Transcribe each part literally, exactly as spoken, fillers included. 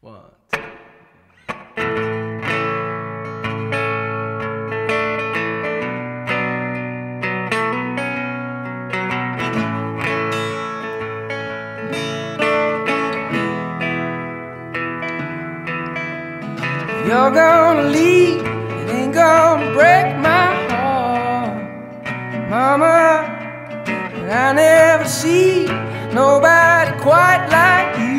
One, two. You're gonna leave, it ain't gonna break my heart, Mama. But I never see nobody quite like you.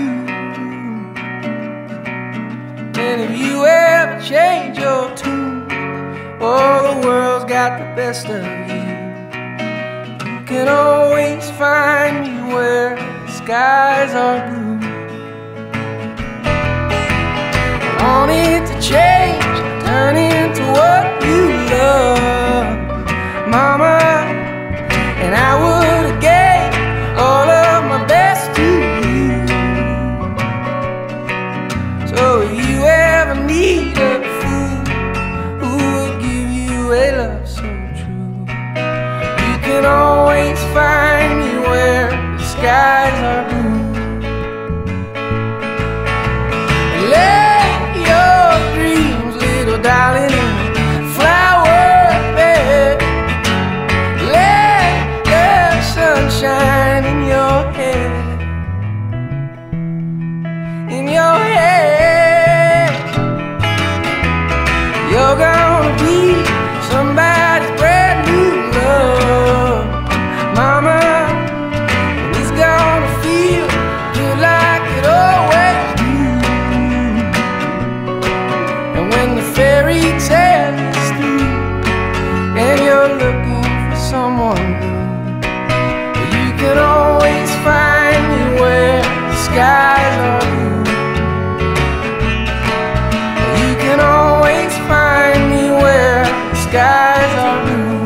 And if you ever change your tune, oh, the world's got the best of you. You can always find me where the skies are blue. I want it to change, turn into what you love, Mama. And I would have gave all of my best to you. So if you ever need a fool who will give you a love so true, you can always find me where the skies are blue. Lay your dreams, little darling, in a flower bed. Let the sunshine in your head, in your head. You're gonna be somebody's brand new love, Mama. And it's gonna feel just like it always do. And when the fairy tale is through and you're looking for someone new, you can always find me where the skies are blue. You can always find me where the skies are blue.